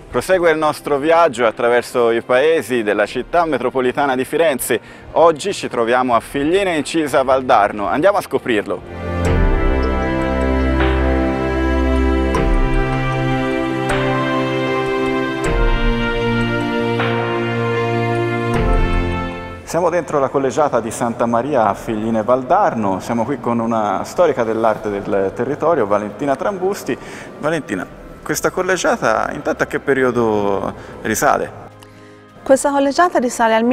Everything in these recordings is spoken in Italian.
Prosegue il nostro viaggio attraverso i paesi della città metropolitana di Firenze. Oggi ci troviamo a Figline Incisa Valdarno. Andiamo a scoprirlo. Siamo dentro la collegiata di Santa Maria a Figline Valdarno, siamo qui con una storica dell'arte del territorio, Valentina Trambusti. Valentina, questa collegiata intanto a che periodo risale? Questa collegiata risale al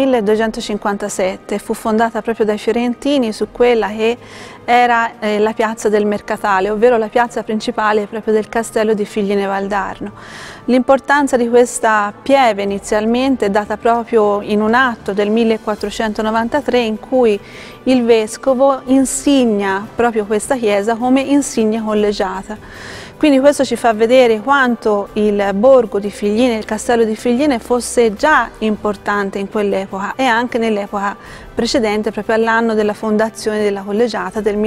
1257, fu fondata proprio dai fiorentini su quella che era la piazza del Mercatale, ovvero la piazza principale proprio del castello di Figline Valdarno. L'importanza di questa pieve inizialmente è data proprio in un atto del 1493 in cui il vescovo insigna proprio questa chiesa come insignia collegiata. Quindi questo ci fa vedere quanto il borgo di Figline, il castello di Figline fosse già importante in quell'epoca e anche nell'epoca precedente, proprio all'anno della fondazione della collegiata del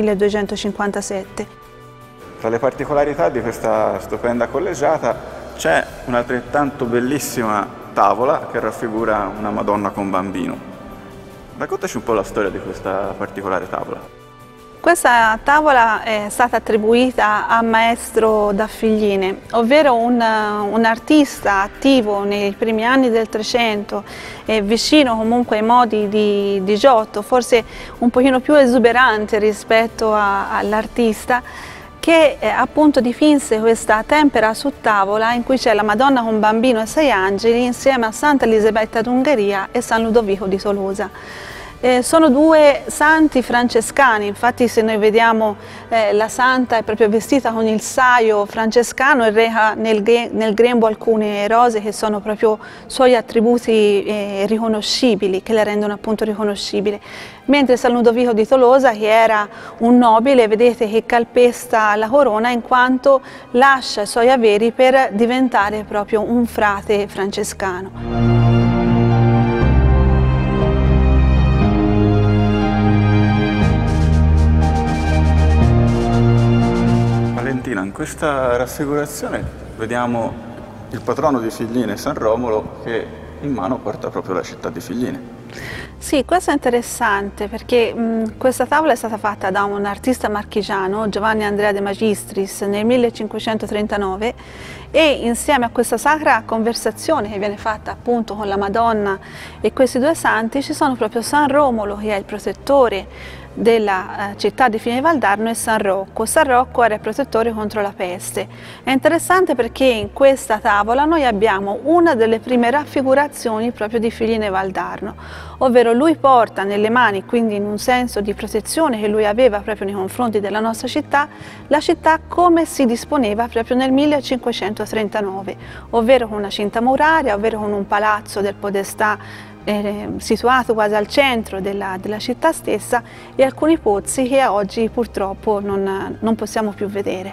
1257. Tra le particolarità di questa stupenda collegiata c'è un'altrettanto bellissima tavola che raffigura una Madonna con bambino. Raccontaci un po' la storia di questa particolare tavola. Questa tavola è stata attribuita a Maestro da Figline, ovvero un artista attivo nei primi anni del Trecento e vicino comunque ai modi di Giotto, forse un pochino più esuberante rispetto all'artista, che appunto dipinse questa tempera su tavola in cui c'è la Madonna con bambino e 6 angeli insieme a Santa Elisabetta d'Ungheria e San Ludovico di Tolosa. Sono 2 santi francescani, infatti se noi vediamo la santa è proprio vestita con il saio francescano e reca nel grembo alcune rose che sono proprio suoi attributi riconoscibili, che le rendono appunto riconoscibile. Mentre San Ludovico di Tolosa, che era un nobile, vedete che calpesta la corona in quanto lascia i suoi averi per diventare proprio un frate francescano. In questa raffigurazione vediamo il patrono di Figline, San Romolo, che in mano porta proprio la città di Figline. Sì, questo è interessante perché questa tavola è stata fatta da un artista marchigiano, Giovanni Andrea De Magistris, nel 1539 e insieme a questa sacra conversazione che viene fatta appunto con la Madonna e questi 2 santi ci sono proprio San Romolo, che è il protettore della città di Figline Valdarno, e San Rocco. San Rocco era il protettore contro la peste. È interessante perché in questa tavola noi abbiamo una delle prime raffigurazioni proprio di Figline Valdarno, ovvero lui porta nelle mani, quindi in un senso di protezione che lui aveva proprio nei confronti della nostra città, la città come si disponeva proprio nel 1539, ovvero con una cinta muraria, ovvero con un palazzo del podestà situato quasi al centro della città stessa e alcuni pozzi che oggi purtroppo non possiamo più vedere.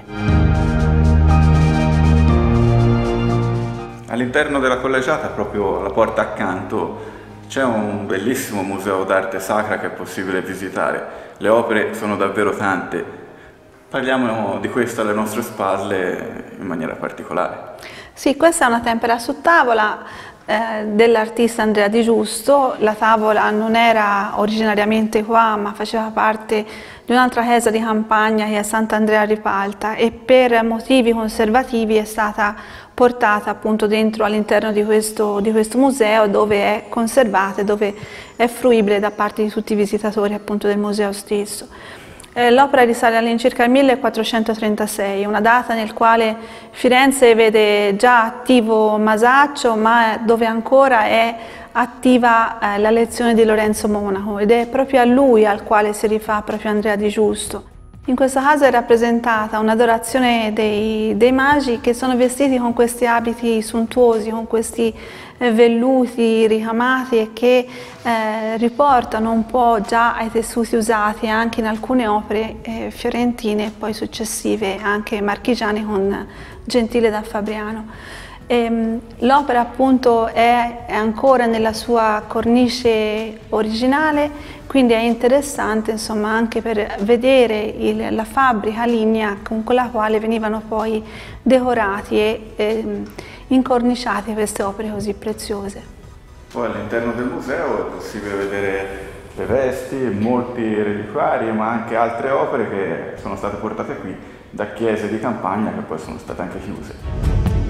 All'interno della collegiata, proprio alla porta accanto, c'è un bellissimo museo d'arte sacra che è possibile visitare. Le opere sono davvero tante. Parliamo di questo alle nostre spalle in maniera particolare. Sì, questa è una tempera su tavola dell'artista Andrea Di Giusto. La tavola non era originariamente qua, ma faceva parte di un'altra chiesa di campagna che è Sant'Andrea a Ripalta e per motivi conservativi è stata portata appunto dentro all'interno di questo museo, dove è conservata e dove è fruibile da parte di tutti i visitatori appunto del museo stesso. L'opera risale all'incirca al 1436, una data nel quale Firenze vede già attivo Masaccio, ma dove ancora è attiva la lezione di Lorenzo Monaco, ed è proprio a lui al quale si rifà proprio Andrea Di Giusto. In questo caso è rappresentata un'adorazione dei magi che sono vestiti con questi abiti sontuosi, con questi velluti ricamati e che riportano un po' già ai tessuti usati anche in alcune opere fiorentine e poi successive anche marchigiane con Gentile da Fabriano. L'opera appunto è ancora nella sua cornice originale, quindi è interessante insomma anche per vedere la fabbrica lignea con la quale venivano poi decorati e incorniciati queste opere così preziose. Poi all'interno del museo è possibile vedere le vesti, molti reliquari, ma anche altre opere che sono state portate qui da chiese di campagna che poi sono state anche chiuse.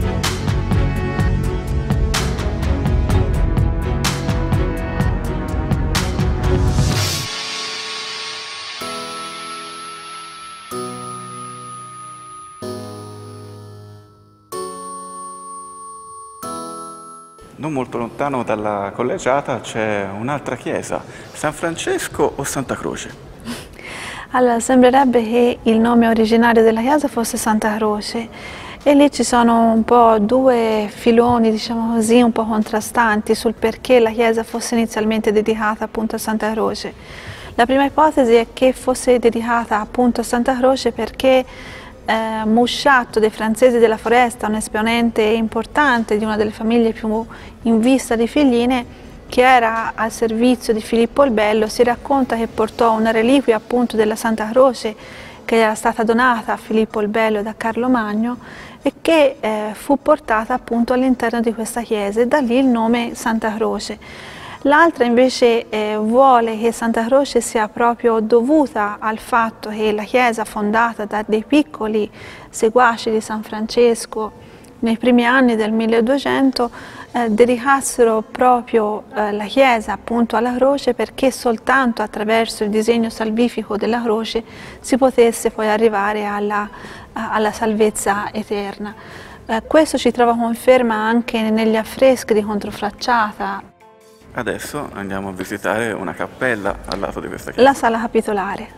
Non molto lontano dalla collegiata c'è un'altra chiesa, San Francesco o Santa Croce? Allora, sembrerebbe che il nome originario della chiesa fosse Santa Croce e lì ci sono un po' due filoni, diciamo così, un po' contrastanti sul perché la chiesa fosse inizialmente dedicata appunto a Santa Croce. La prima ipotesi è che fosse dedicata appunto a Santa Croce perché Musciatto dei Francesi della Foresta, un esponente importante di una delle famiglie più in vista di Figline, che era al servizio di Filippo il Bello, si racconta che portò una reliquia appunto della Santa Croce che era stata donata a Filippo il Bello da Carlo Magno e che fu portata appunto all'interno di questa chiesa e da lì il nome Santa Croce. L'altra invece vuole che Santa Croce sia proprio dovuta al fatto che la chiesa fondata da dei piccoli seguaci di San Francesco nei primi anni del 1200 dedicassero proprio la chiesa appunto alla croce perché soltanto attraverso il disegno salvifico della croce si potesse poi arrivare alla salvezza eterna. Questo ci trova conferma anche negli affreschi di controfacciata. Adesso andiamo a visitare una cappella al lato di questa chiesa. La sala capitolare.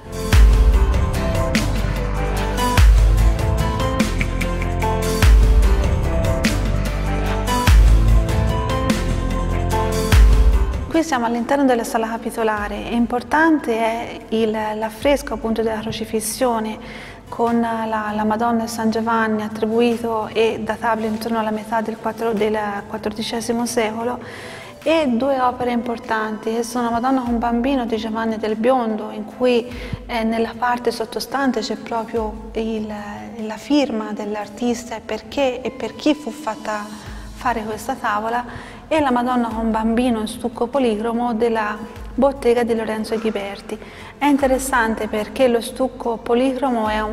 Qui siamo all'interno della sala capitolare. Importante è l'affresco appunto della crocifissione con la Madonna e San Giovanni attribuito e databile intorno alla metà del XIV secolo. E due opere importanti che sono Madonna con Bambino di Giovanni del Biondo, in cui nella parte sottostante c'è proprio la firma dell'artista e perché e per chi fu fatta fare questa tavola, e la Madonna con Bambino in stucco policromo della bottega di Lorenzo Ghiberti. È interessante perché lo stucco policromo è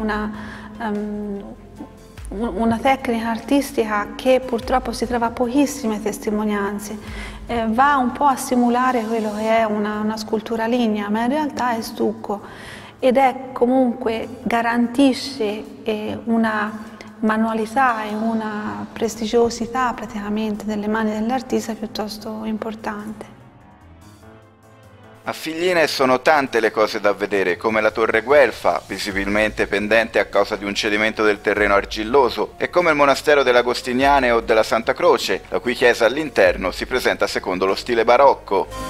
una tecnica artistica che purtroppo si trova pochissime testimonianze. Va un po' a simulare quello che è una scultura lignea, ma in realtà è stucco ed è comunque garantisce una manualità e una prestigiosità praticamente nelle mani dell'artista piuttosto importante. A Figline sono tante le cose da vedere, come la Torre Guelfa, visibilmente pendente a causa di un cedimento del terreno argilloso, e come il monastero delle Agostiniane o della Santa Croce, la cui chiesa all'interno si presenta secondo lo stile barocco.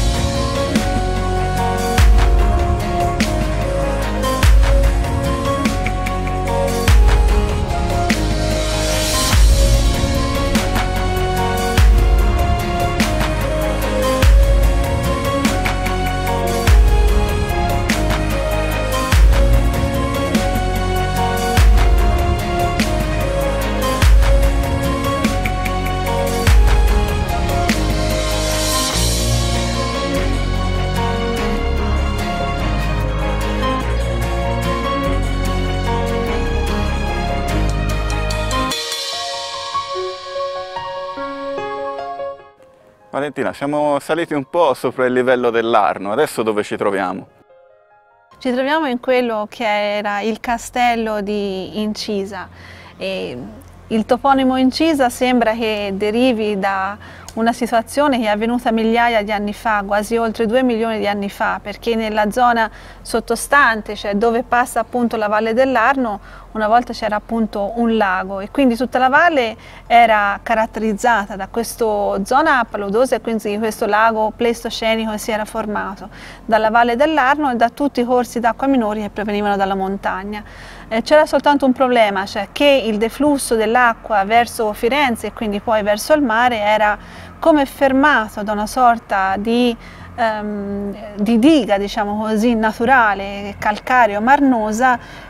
Valentina, siamo saliti un po' sopra il livello dell'Arno, adesso dove ci troviamo? Ci troviamo in quello che era il castello di Incisa. Il toponimo Incisa sembra che derivi da una situazione che è avvenuta migliaia di anni fa, quasi oltre 2 milioni di anni fa, perché nella zona sottostante, cioè dove passa appunto la Valle dell'Arno, una volta c'era appunto un lago e quindi tutta la valle era caratterizzata da questa zona paludosa e quindi questo lago pleistocenico che si era formato dalla Valle dell'Arno e da tutti i corsi d'acqua minori che provenivano dalla montagna. C'era soltanto un problema, cioè che il deflusso dell'acqua verso Firenze e quindi poi verso il mare era come fermato da una sorta di diga, diciamo così, naturale, calcareo, marnosa,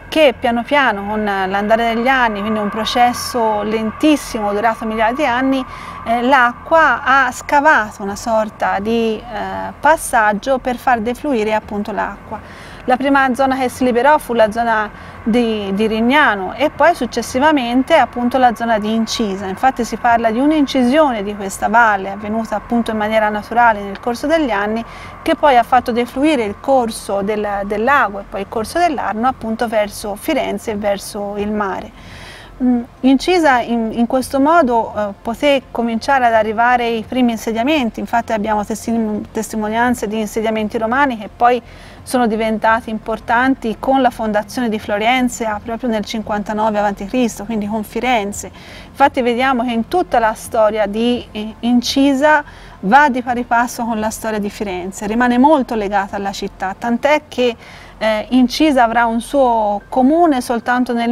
che piano piano con l'andare degli anni, quindi un processo lentissimo durato migliaia di anni, l'acqua ha scavato una sorta di passaggio per far defluire appunto l'acqua. La prima zona che si liberò fu la zona di Rignano e poi successivamente appunto la zona di Incisa. Infatti si parla di un'incisione di questa valle avvenuta appunto in maniera naturale nel corso degli anni, che poi ha fatto defluire il corso del lago e poi il corso dell'Arno appunto verso Firenze e verso il mare. Incisa in questo modo poté cominciare ad arrivare i primi insediamenti. Infatti abbiamo testimonianze di insediamenti romani che poi sono diventati importanti con la fondazione di Florenze proprio nel 59 a.C., quindi con Firenze. Infatti vediamo che in tutta la storia di Incisa va di pari passo con la storia di Firenze, rimane molto legata alla città, tant'è che Incisa avrà un suo comune soltanto nel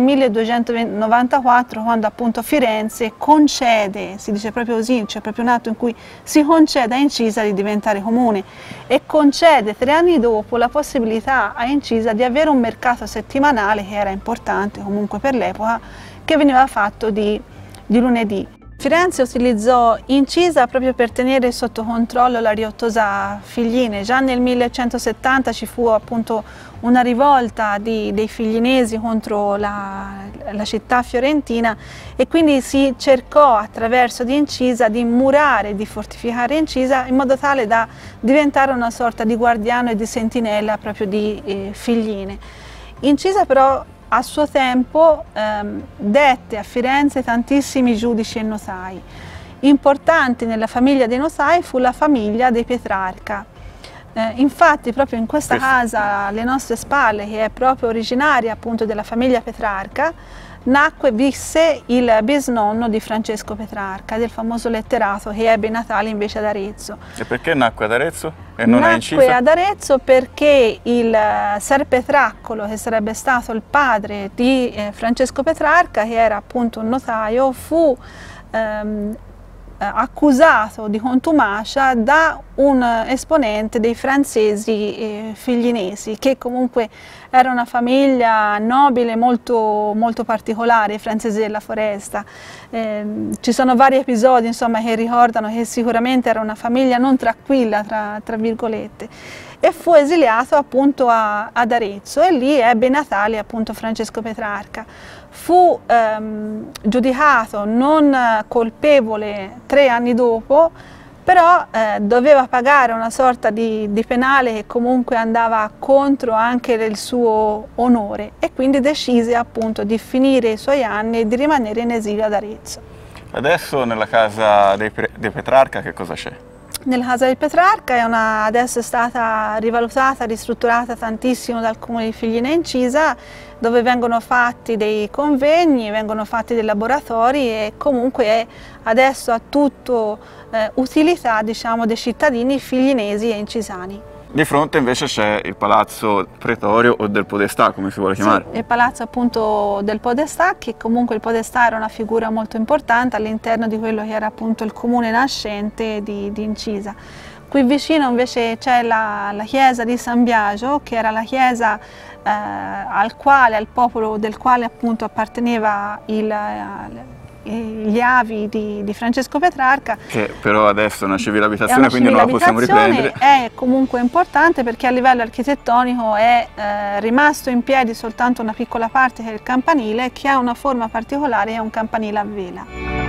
1294, quando appunto Firenze concede, si dice proprio così, c'è proprio un atto in cui si concede a Incisa di diventare comune e concede 3 anni dopo la possibilità a Incisa di avere un mercato settimanale che era importante comunque per l'epoca, che veniva fatto di lunedì. Firenze utilizzò Incisa proprio per tenere sotto controllo la Riottosa Figline. Già nel 1170 ci fu appunto una rivolta dei figlinesi contro la città fiorentina e quindi si cercò attraverso di Incisa di murare, di fortificare Incisa in modo tale da diventare una sorta di guardiano e di sentinella proprio di Figline. Incisa però a suo tempo dette a Firenze tantissimi giudici e notai. Importante nella famiglia dei notai fu la famiglia dei Petrarca. Infatti proprio in questa casa alle nostre spalle, che è proprio originaria appunto della famiglia Petrarca, nacque e visse il bisnonno di Francesco Petrarca, del famoso letterato che ebbe i natali invece ad Arezzo. E perché nacque ad Arezzo e non a Incisa? Nacque ad Arezzo perché il Ser Petraccolo, che sarebbe stato il padre di Francesco Petrarca, che era appunto un notaio, fu accusato di contumacia da un esponente dei francesi figlinesi, che comunque era una famiglia nobile molto, molto particolare, i francesi della foresta. Ci sono vari episodi insomma, che ricordano che sicuramente era una famiglia non tranquilla, tra virgolette, e fu esiliato appunto ad Arezzo e lì ebbe i natali appunto Francesco Petrarca. Fu giudicato non colpevole 3 anni dopo, però doveva pagare una sorta di penale che comunque andava contro anche il suo onore e quindi decise appunto di finire i suoi anni e di rimanere in esilio ad Arezzo. Adesso nella casa dei Petrarca che cosa c'è? Nella casa del Petrarca adesso è stata rivalutata, ristrutturata tantissimo dal Comune di Figline Incisa, dove vengono fatti dei convegni, vengono fatti dei laboratori e comunque adesso ha tutto utilità diciamo, dei cittadini figlinesi e incisani. Di fronte invece c'è il palazzo pretorio o del podestà, come si vuole chiamare. Sì, il palazzo appunto del podestà, che comunque il podestà era una figura molto importante all'interno di quello che era appunto il comune nascente di Incisa. Qui vicino invece c'è la chiesa di San Biagio, che era la chiesa al popolo del quale appunto apparteneva gli avi di Francesco Petrarca. Che però adesso è una civile abitazione, quindi non la possiamo riprendere. È comunque importante perché a livello architettonico è rimasto in piedi soltanto una piccola parte che è il campanile, che ha una forma particolare, è un campanile a vela.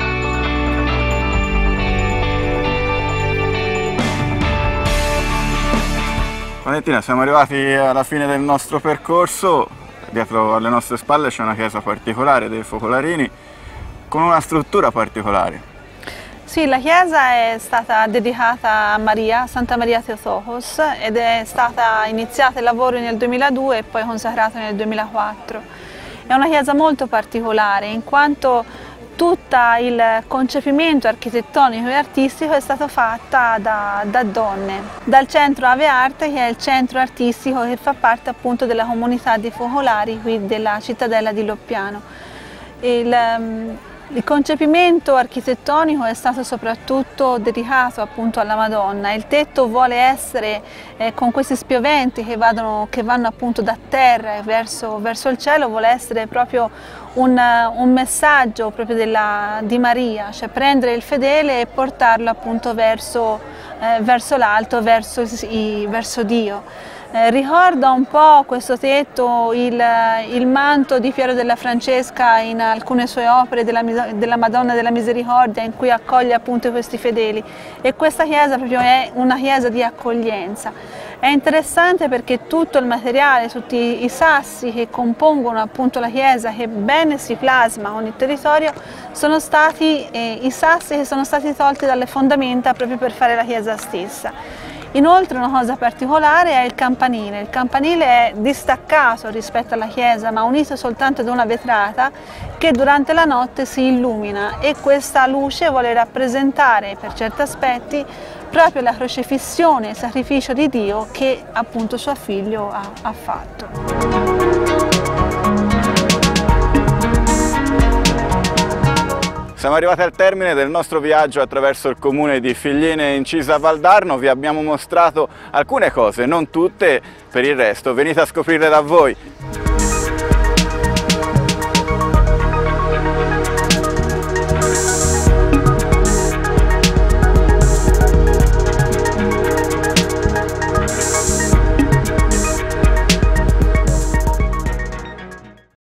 Valentina, siamo arrivati alla fine del nostro percorso. Dietro alle nostre spalle c'è una chiesa particolare dei Focolarini, con una struttura particolare. Sì, la chiesa è stata dedicata a Maria, Santa Maria Theotokos, ed è stata iniziata il lavoro nel 2002 e poi consacrata nel 2004. È una chiesa molto particolare in quanto tutto il concepimento architettonico e artistico è stato fatto da donne, dal centro Ave Arte, che è il centro artistico che fa parte appunto della comunità dei focolari qui della cittadella di Loppiano. Il concepimento architettonico è stato soprattutto dedicato appunto alla Madonna. Il tetto vuole essere con questi spioventi che vanno appunto da terra verso il cielo, vuole essere proprio un messaggio proprio di Maria, cioè prendere il fedele e portarlo appunto verso l'alto, verso Dio. Ricorda un po' questo tetto il manto di Piero della Francesca in alcune sue opere della Madonna della Misericordia, in cui accoglie appunto questi fedeli, e questa chiesa proprio è una chiesa di accoglienza. È interessante perché tutto il materiale, tutti i sassi che compongono appunto la chiesa, che bene si plasma con il territorio, sono stati i sassi che sono stati tolti dalle fondamenta proprio per fare la chiesa stessa. Inoltre una cosa particolare è il campanile. Il campanile è distaccato rispetto alla chiesa, ma unito soltanto ad una vetrata che durante la notte si illumina, e questa luce vuole rappresentare per certi aspetti proprio la crocifissione e il sacrificio di Dio che appunto suo figlio ha fatto. Siamo arrivati al termine del nostro viaggio attraverso il comune di Figline in Cisa Valdarno. Vi abbiamo mostrato alcune cose, non tutte, per il resto venite a scoprirle da voi.